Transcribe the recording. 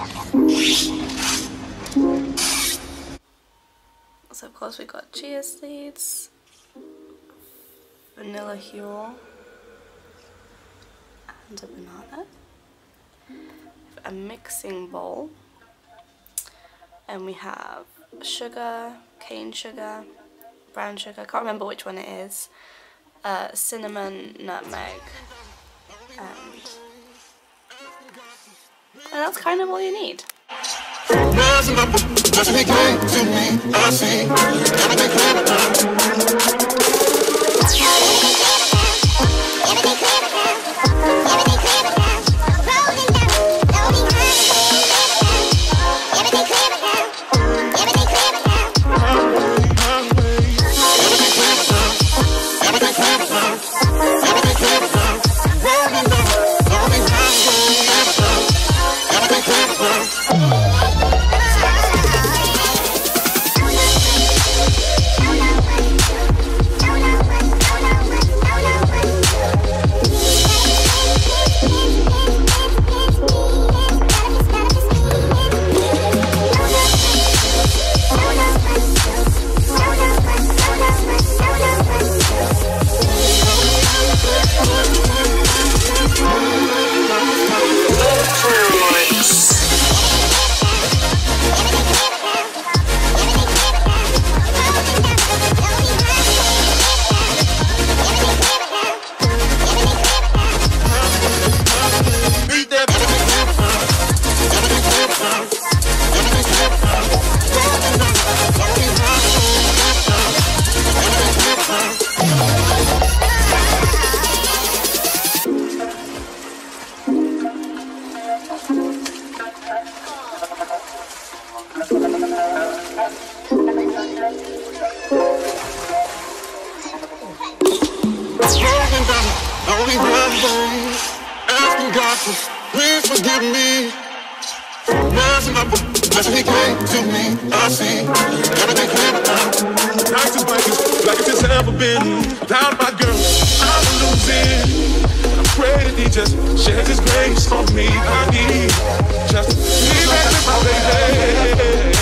So of course we got chia seeds, vanilla Huel, and a banana. A mixing bowl, and we have sugar, cane sugar, brown sugar, I can't remember which one it is, cinnamon, nutmeg, and that's kind of all you need. Asking God to please forgive me. Messing up, blessing He came to me. I see everything clear now. Nights is black as it's ever been. Without my girl, I'm losing. I pray that He just sheds His grace on me. I need just to be back with my baby.